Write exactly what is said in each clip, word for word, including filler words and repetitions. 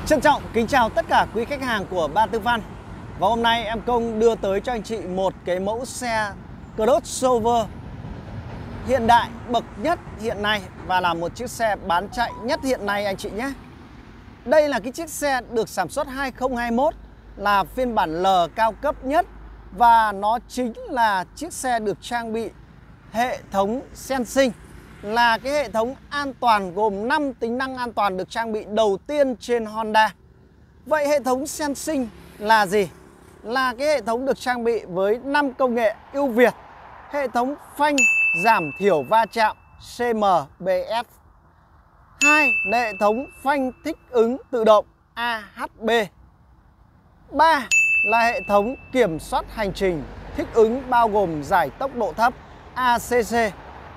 Trân trọng kính chào tất cả quý khách hàng của Ba Tư Văn. Và hôm nay em Công đưa tới cho anh chị một cái mẫu xe crossover hiện đại bậc nhất hiện nay và là một chiếc xe bán chạy nhất hiện nay anh chị nhé. Đây là cái chiếc xe được sản xuất hai không hai mốt, là phiên bản L cao cấp nhất và nó chính là chiếc xe được trang bị hệ thống Sensing, là cái hệ thống an toàn gồm năm tính năng an toàn được trang bị đầu tiên trên Honda. Vậy hệ thống Sensing là gì? Là cái hệ thống được trang bị với năm công nghệ ưu việt: hệ thống phanh giảm thiểu va chạm xê em bê ét, hai là hệ thống phanh thích ứng tự động a hát bê, ba là hệ thống kiểm soát hành trình thích ứng bao gồm giải tốc độ thấp a xê xê,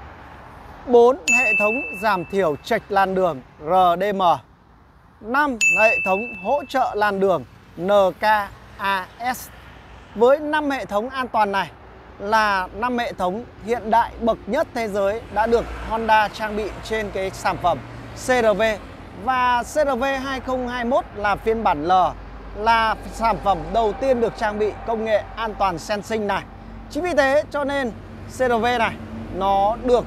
bốn hệ thống giảm thiểu chệch làn đường rờ đê em, năm là hệ thống hỗ trợ làn đường en ca a ét. Với năm hệ thống an toàn này là năm hệ thống hiện đại bậc nhất thế giới đã được Honda trang bị trên cái sản phẩm xê rờ vê. Và xê rờ vê hai không hai mốt là phiên bản L, là sản phẩm đầu tiên được trang bị công nghệ an toàn Sensing này. Chính vì thế cho nên xê rờ vê này nó được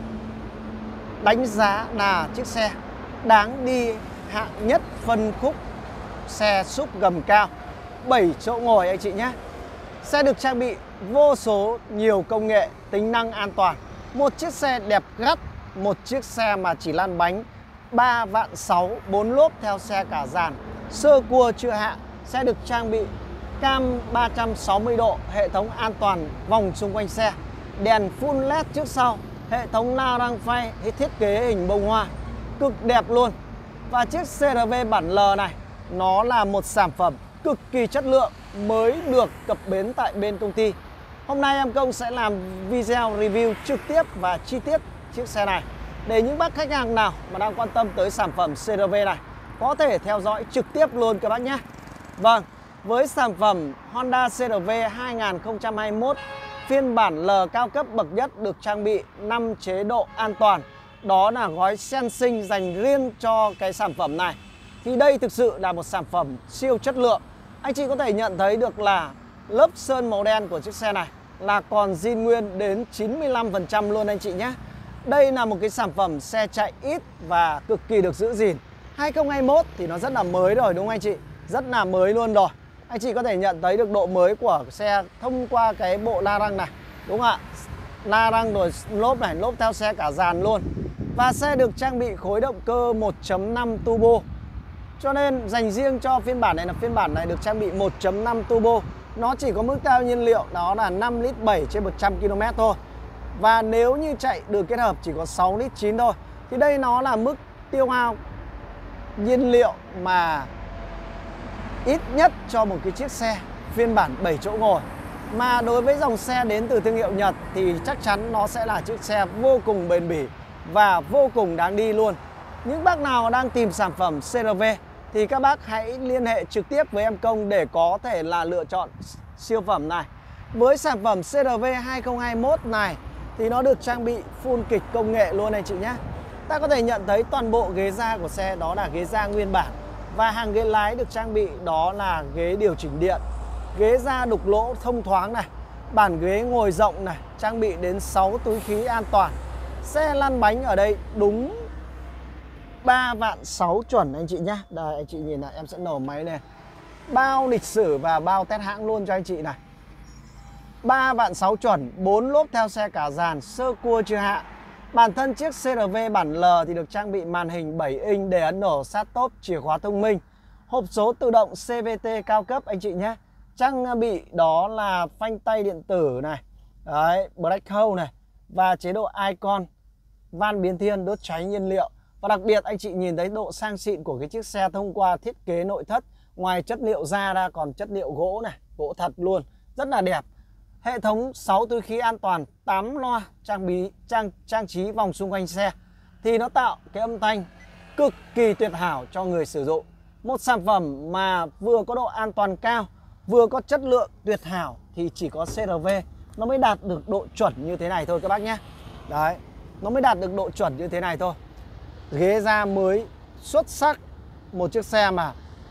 đánh giá là chiếc xe đáng đi hạng nhất phân khúc xe súp gầm cao bảy chỗ ngồi anh chị nhé. Xe được trang bị vô số nhiều công nghệ tính năng an toàn. Một chiếc xe đẹp gắt, một chiếc xe mà chỉ lăn bánh ba vạn sáu, bốn lốp theo xe cả dàn, sơ cua chưa hạ. Xe được trang bị cam ba trăm sáu mươi độ, hệ thống an toàn vòng xung quanh xe, đèn full led trước sau, hệ thống la răng phay thiết kế hình bông hoa cực đẹp luôn. Và chiếc xê rờ vê bản L này nó là một sản phẩm cực kỳ chất lượng mới được cập bến tại bên công ty. Hôm nay em Công sẽ làm video review trực tiếp và chi tiết chiếc xe này để những bác khách hàng nào mà đang quan tâm tới sản phẩm xê rờ vê này có thể theo dõi trực tiếp luôn các bác nhé. Vâng, với sản phẩm Honda xê rờ vê hai không hai mốt phiên bản L cao cấp bậc nhất được trang bị năm chế độ an toàn, đó là gói Sensing dành riêng cho cái sản phẩm này. Thì đây thực sự là một sản phẩm siêu chất lượng. Anh chị có thể nhận thấy được là lớp sơn màu đen của chiếc xe này là còn zin nguyên đến chín mươi lăm phần trăm luôn anh chị nhé. Đây là một cái sản phẩm xe chạy ít và cực kỳ được giữ gìn. hai không hai mốt thì nó rất là mới rồi đúng không anh chị? Rất là mới luôn rồi. Anh chị có thể nhận thấy được độ mới của xe thông qua cái bộ la răng này, đúng không ạ? La răng rồi lốp này, lốp theo xe cả dàn luôn. Và xe được trang bị khối động cơ một chấm năm turbo. Cho nên dành riêng cho phiên bản này là phiên bản này được trang bị một chấm năm turbo. Nó chỉ có mức tiêu nhiên liệu đó là năm lít bảy trên một trăm ki lô mét thôi. Và nếu như chạy đường kết hợp chỉ có sáu lít chín thôi. Thì đây nó là mức tiêu hao nhiên liệu mà ít nhất cho một cái chiếc xe phiên bản bảy chỗ ngồi. Mà đối với dòng xe đến từ thương hiệu Nhật thì chắc chắn nó sẽ là chiếc xe vô cùng bền bỉ và vô cùng đáng đi luôn. Những bác nào đang tìm sản phẩm xê rờ vê thì các bác hãy liên hệ trực tiếp với em Công để có thể là lựa chọn siêu phẩm này. Với sản phẩm xê rờ vê hai không hai mốt này thì nó được trang bị full kịch công nghệ luôn anh chị nhé. Ta có thể nhận thấy toàn bộ ghế da của xe đó là ghế da nguyên bản. Và hàng ghế lái được trang bị đó là ghế điều chỉnh điện, ghế da đục lỗ thông thoáng này, bàn ghế ngồi rộng này, trang bị đến sáu túi khí an toàn. Xe lăn bánh ở đây đúng ba vạn sáu chuẩn anh chị nhé. Đây anh chị nhìn này, em sẽ nổ máy này. Bao lịch sử và bao test hãng luôn cho anh chị này. ba vạn sáu chuẩn, bốn lốp theo xe cả dàn, sơ cua chưa hạ. Bản thân chiếc xê rờ vê bản L thì được trang bị màn hình bảy inch để ấn nổ start-stop, chìa khóa thông minh, hộp số tự động xê vê tê cao cấp anh chị nhé. Trang bị đó là phanh tay điện tử này, đấy, brake hold này và chế độ icon, van biến thiên, đốt cháy nhiên liệu. Và đặc biệt anh chị nhìn thấy độ sang xịn của cái chiếc xe thông qua thiết kế nội thất. Ngoài chất liệu da ra còn chất liệu gỗ này, gỗ thật luôn, rất là đẹp. Hệ thống sáu túi khí an toàn, tám loa trang bị trang trang trí vòng xung quanh xe thì nó tạo cái âm thanh cực kỳ tuyệt hảo cho người sử dụng. Một sản phẩm mà vừa có độ an toàn cao, vừa có chất lượng tuyệt hảo thì chỉ có xê rờ vê nó mới đạt được độ chuẩn như thế này thôi các bác nhé. Đấy, nó mới đạt được độ chuẩn như thế này thôi. Ghế da mới xuất sắc, một chiếc xe mà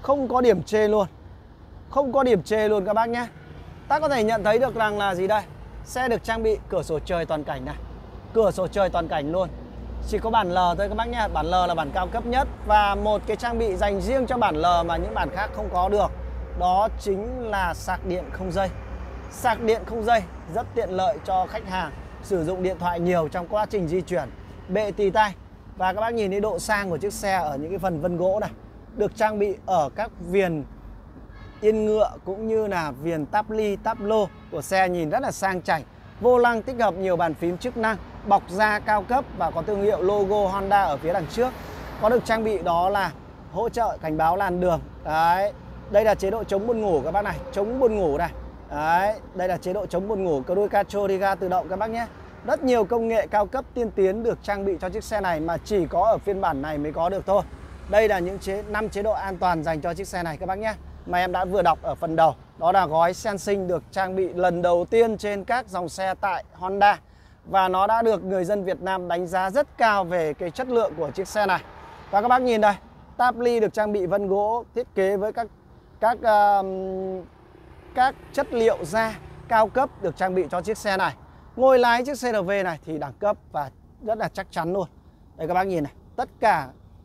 không có điểm chê luôn. Không có điểm chê luôn các bác nhé. Ta có thể nhận thấy được rằng là gì đây? Xe được trang bị cửa sổ trời toàn cảnh này. Cửa sổ trời toàn cảnh luôn. Chỉ có bản L thôi các bác nhé. Bản L là bản cao cấp nhất. Và một cái trang bị dành riêng cho bản L mà những bản khác không có được, đó chính là sạc điện không dây. Sạc điện không dây rất tiện lợi cho khách hàng sử dụng điện thoại nhiều trong quá trình di chuyển. Bệ tì tay. Và các bác nhìn thấy độ sang của chiếc xe ở những cái phần vân gỗ này. Được trang bị ở các viền yên ngựa cũng như là viền táp ly, táp lô của xe nhìn rất là sang chảnh. Vô lăng tích hợp nhiều bàn phím chức năng, bọc da cao cấp và có thương hiệu logo Honda ở phía đằng trước. Có được trang bị đó là hỗ trợ cảnh báo làn đường. Đấy, đây là chế độ chống buồn ngủ các bác này, chống buồn ngủ này. Đấy, đây là chế độ chống buồn ngủ, cruise control đi ga tự động các bác nhé. Rất nhiều công nghệ cao cấp tiên tiến được trang bị cho chiếc xe này mà chỉ có ở phiên bản này mới có được thôi. Đây là những chế năm chế độ an toàn dành cho chiếc xe này các bác nhé, mà em đã vừa đọc ở phần đầu. Đó là gói sensing được trang bị lần đầu tiên trên các dòng xe tại Honda. Và nó đã được người dân Việt Nam đánh giá rất cao về cái chất lượng của chiếc xe này. Và các bác nhìn đây, táp ly được trang bị vân gỗ thiết kế với các các uh, các chất liệu da cao cấp được trang bị cho chiếc xe này. Ngồi lái chiếc xê rờ vê này thì đẳng cấp và rất là chắc chắn luôn. Đây các bác nhìn này, tất cả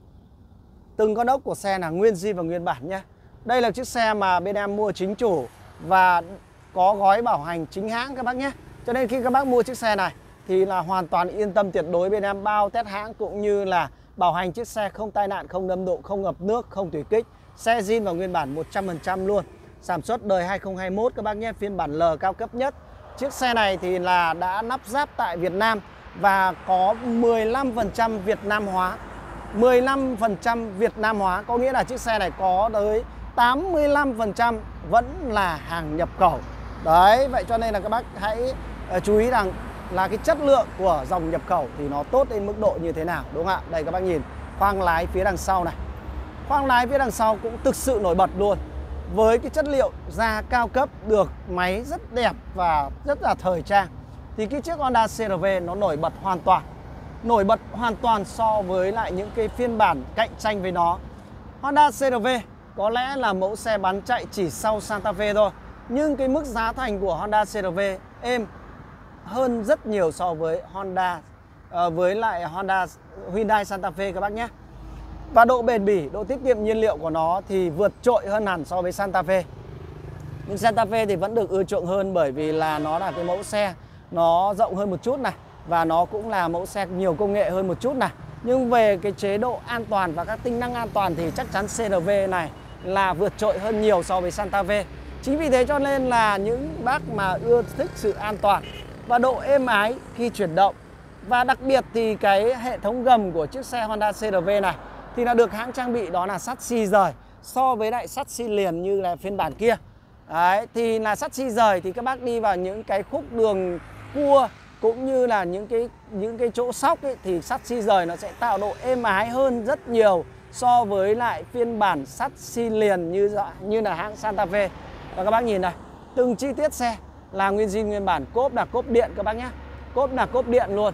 từng con ốc của xe là nguyên zin và nguyên bản nhé. Đây là chiếc xe mà bên em mua chính chủ và có gói bảo hành chính hãng các bác nhé. Cho nên khi các bác mua chiếc xe này thì là hoàn toàn yên tâm tuyệt đối, bên em bao test hãng cũng như là bảo hành chiếc xe không tai nạn, không đâm độ, không ngập nước, không thủy kích. Xe zin và nguyên bản một trăm phần trăm luôn. Sản xuất đời hai không hai mốt các bác nhé, phiên bản L cao cấp nhất. Chiếc xe này thì là đã lắp ráp tại Việt Nam và có mười lăm phần trăm Việt Nam hóa. mười lăm phần trăm Việt Nam hóa có nghĩa là chiếc xe này có tới tám mươi lăm phần trăm vẫn là hàng nhập khẩu. Đấy, vậy cho nên là các bác hãy uh, chú ý rằng là cái chất lượng của dòng nhập khẩu thì nó tốt đến mức độ như thế nào, đúng không ạ? Đây các bác nhìn khoang lái phía đằng sau này. Khoang lái phía đằng sau cũng thực sự nổi bật luôn. Với cái chất liệu da cao cấp, được máy rất đẹp và rất là thời trang, thì cái chiếc Honda xê rờ vê nó nổi bật hoàn toàn. Nổi bật hoàn toàn so với lại những cái phiên bản cạnh tranh với nó. Honda xê rờ vê có lẽ là mẫu xe bán chạy chỉ sau Santa Fe thôi, nhưng cái mức giá thành của Honda xê rờ vê êm hơn rất nhiều so với Honda uh, với lại Honda Hyundai Santa Fe các bác nhé. Và độ bền bỉ, độ tiết kiệm nhiên liệu của nó thì vượt trội hơn hẳn so với Santa Fe. Nhưng Santa Fe thì vẫn được ưa chuộng hơn bởi vì là nó là cái mẫu xe nó rộng hơn một chút này, và nó cũng là mẫu xe nhiều công nghệ hơn một chút này. Nhưng về cái chế độ an toàn và các tính năng an toàn thì chắc chắn xê rờ vê này là vượt trội hơn nhiều so với Santa Fe. Chính vì thế cho nên là những bác mà ưa thích sự an toàn và độ êm ái khi chuyển động, và đặc biệt thì cái hệ thống gầm của chiếc xe Honda xê rờ vê này thì là được hãng trang bị đó là sắt xi rời so với lại sắt xi liền như là phiên bản kia. Đấy, thì là sắt xi rời thì các bác đi vào những cái khúc đường cua cũng như là những cái những cái chỗ sóc ấy, thì sắt xi rời nó sẽ tạo độ êm ái hơn rất nhiều so với lại phiên bản sắt xi liền như như là hãng Santa Fe. Và các bác nhìn này, từng chi tiết xe là nguyên zin nguyên bản. Cốp là cốp điện các bác nhé, cốp là cốp điện luôn,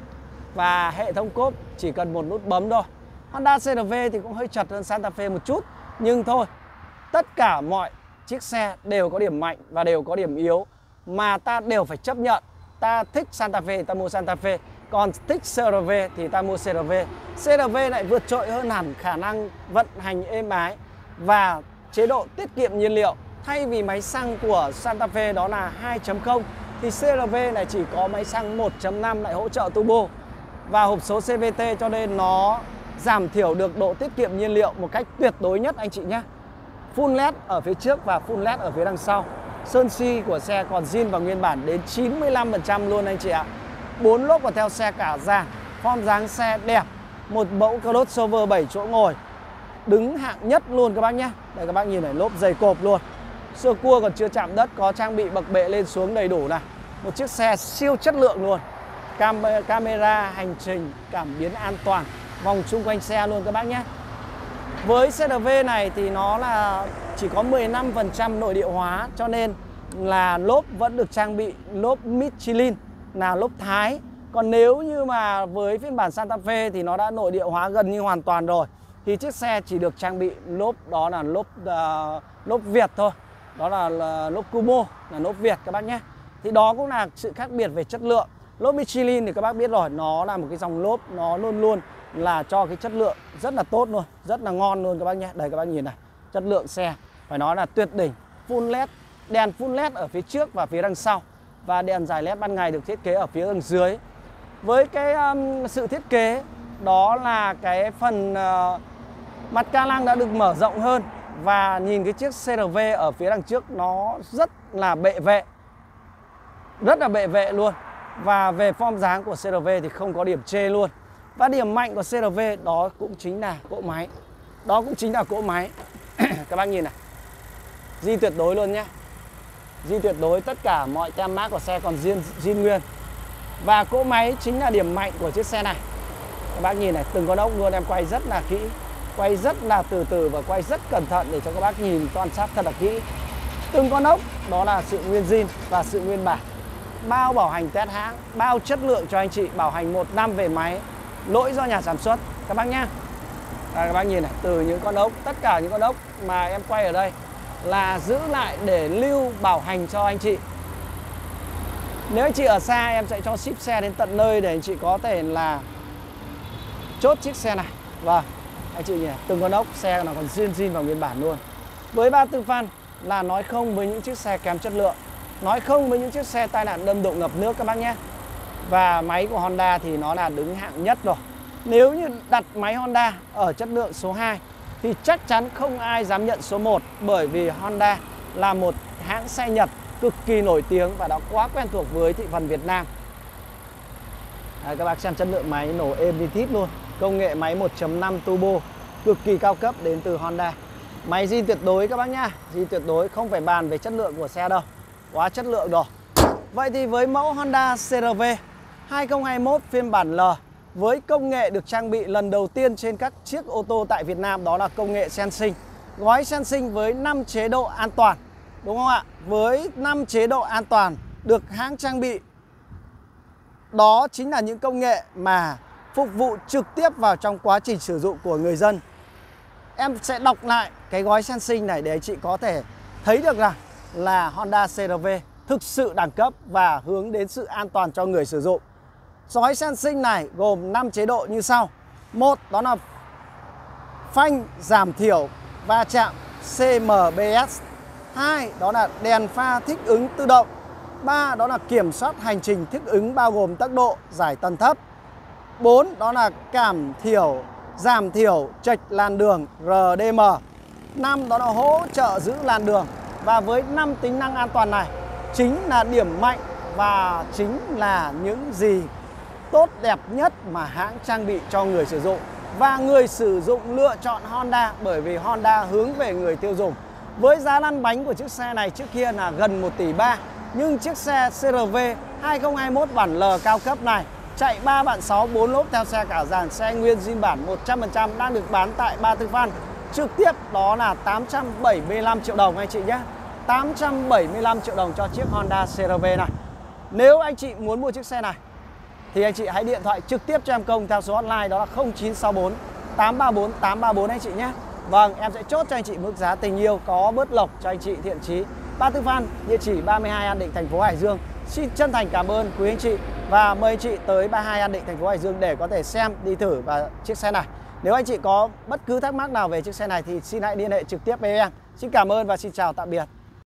và hệ thống cốp chỉ cần một nút bấm thôi. Honda xê rờ vê thì cũng hơi chật hơn Santa Fe một chút, nhưng thôi, tất cả mọi chiếc xe đều có điểm mạnh và đều có điểm yếu mà ta đều phải chấp nhận. Ta thích Santa Fe thì ta mua Santa Fe, còn thích xê rờ vê thì ta mua xê rờ vê. xê rờ vê lại vượt trội hơn hẳn khả năng vận hành êm ái và chế độ tiết kiệm nhiên liệu. Thay vì máy xăng của Santa Fe đó là hai chấm không thì xê rờ vê này chỉ có máy xăng một chấm năm lại hỗ trợ turbo và hộp số xê vê tê, cho nên nó giảm thiểu được độ tiết kiệm nhiên liệu một cách tuyệt đối nhất anh chị nhé. Full led ở phía trước và full led ở phía đằng sau. Sơn xi của xe còn zin và nguyên bản đến chín mươi lăm phần trăm luôn anh chị ạ. Bốn lốp còn theo xe cả dàn. Form dáng xe đẹp. Một mẫu crossover bảy chỗ ngồi đứng hạng nhất luôn các bác nhé. Đây các bác nhìn này, lốp dày cộp luôn. Sơ cua còn chưa chạm đất, có trang bị bậc bệ lên xuống đầy đủ này. Một chiếc xe siêu chất lượng luôn. Cam camera hành trình, cảm biến an toàn, vòng xung quanh xe luôn các bác nhé. Với xê rờ vê này thì nó là chỉ có mười lăm phần trăm nội địa hóa, cho nên là lốp vẫn được trang bị lốp Michelin là lốp Thái. Còn nếu như mà với phiên bản Santa Fe thì nó đã nội địa hóa gần như hoàn toàn rồi. thì chiếc xe chỉ được trang bị lốp, đó là lốp uh, lốp Việt thôi. Đó là, là lốp Kumo, là lốp Việt các bác nhé. Thì đó cũng là sự khác biệt về chất lượng. Lốp Michelin thì các bác biết rồi, nó là một cái dòng lốp, nó luôn luôn là cho cái chất lượng rất là tốt luôn, rất là ngon luôn các bác nhé. Đây các bác nhìn này, chất lượng xe phải nói là tuyệt đỉnh. Full led, đèn full led ở phía trước và phía đằng sau, và đèn dài led ban ngày được thiết kế ở phía đằng dưới. Với cái um, sự thiết kế đó là cái phần uh, mặt ca lăng đã được mở rộng hơn, và nhìn cái chiếc xê rờ vê ở phía đằng trước nó rất là bệ vệ, rất là bệ vệ luôn. Và về form dáng của xê rờ vê thì không có điểm chê luôn. Và điểm mạnh của xê rờ vê đó cũng chính là cỗ máy. Đó cũng chính là cỗ máy. Các bác nhìn này, zin tuyệt đối luôn nhé. Zin tuyệt đối, tất cả mọi tem mác của xe còn zin, zin nguyên. Và cỗ máy chính là điểm mạnh của chiếc xe này. Các bác nhìn này, từng con ốc luôn, em quay rất là kỹ, quay rất là từ từ và quay rất cẩn thận để cho các bác nhìn quan sát thật là kỹ. Từng con ốc đó là sự nguyên zin và sự nguyên bản. Bao bảo hành test hãng, bao chất lượng cho anh chị, bảo hành một năm về máy, lỗi do nhà sản xuất các bác nhá. Đây, các bác nhìn này, từ những con ốc, tất cả những con ốc mà em quay ở đây là giữ lại để lưu bảo hành cho anh chị. Nếu anh chị ở xa em sẽ cho ship xe đến tận nơi để anh chị có thể là chốt chiếc xe này. Vâng, anh chị nhìn này, từng con ốc xe nó còn zin zin và nguyên bản luôn. Với ba tư Fan là nói không với những chiếc xe kém chất lượng, nói không với những chiếc xe tai nạn đâm độ ngập nước các bác nhé. Và máy của Honda thì nó là đứng hạng nhất rồi. Nếu như đặt máy Honda ở chất lượng số hai thì chắc chắn không ai dám nhận số một, bởi vì Honda là một hãng xe Nhật cực kỳ nổi tiếng và đã quá quen thuộc với thị phần Việt Nam. Đấy, các bác xem chất lượng máy nổ êm đi tít luôn. Công nghệ máy một chấm năm turbo cực kỳ cao cấp đến từ Honda. Máy zin tuyệt đối các bác nhá, zin tuyệt đối, không phải bàn về chất lượng của xe đâu, quá chất lượng rồi. Vậy thì với mẫu Honda xê rờ vê hai không hai mốt phiên bản L với công nghệ được trang bị lần đầu tiên trên các chiếc ô tô tại Việt Nam, đó là công nghệ Sensing. Gói Sensing với năm chế độ an toàn, đúng không ạ? Với năm chế độ an toàn được hãng trang bị. Đó chính là những công nghệ mà phục vụ trực tiếp vào trong quá trình sử dụng của người dân. Em sẽ đọc lại cái gói Sensing này để anh chị có thể thấy được rằng là Honda xê rờ vê thực sự đẳng cấp và hướng đến sự an toàn cho người sử dụng. Gói Sensing này gồm năm chế độ như sau. Một, đó là phanh giảm thiểu va chạm xê em bê ét. Hai, đó là đèn pha thích ứng tự động. Ba, đó là kiểm soát hành trình thích ứng bao gồm tốc độ, giải tần thấp. Bốn, đó là giảm thiểu giảm thiểu chệch làn đường rờ đê em. Năm, đó là hỗ trợ giữ làn đường. Và với năm tính năng an toàn này chính là điểm mạnh và chính là những gì tốt đẹp nhất mà hãng trang bị cho người sử dụng. Và người sử dụng lựa chọn Honda bởi vì Honda hướng về người tiêu dùng. Với giá lăn bánh của chiếc xe này trước kia là gần một tỷ ba, nhưng chiếc xe xê rờ vê hai không hai mốt bản L cao cấp này chạy ba vạn sáu, bốn lốp theo xe cả dàn, xe nguyên zin bản một trăm phần trăm đang được bán tại Ba Tư Fan trực tiếp, đó là tám trăm bảy mươi lăm triệu đồng anh chị nhé. tám trăm bảy mươi lăm triệu đồng cho chiếc Honda xê rờ vê này. Nếu anh chị muốn mua chiếc xe này thì anh chị hãy điện thoại trực tiếp cho em Công theo số hotline đó là không chín sáu bốn tám ba bốn tám ba bốn anh chị nhé. Vâng, em sẽ chốt cho anh chị mức giá tình yêu có bớt lộc cho anh chị thiện chí. Ba Tư Fan, địa chỉ ba mươi hai An Định, thành phố Hải Dương. Xin chân thành cảm ơn quý anh chị và mời anh chị tới ba mươi hai An Định, thành phố Hải Dương để có thể xem, đi thử và chiếc xe này. Nếu anh chị có bất cứ thắc mắc nào về chiếc xe này thì xin hãy liên hệ trực tiếp với em. Xin cảm ơn và xin chào tạm biệt.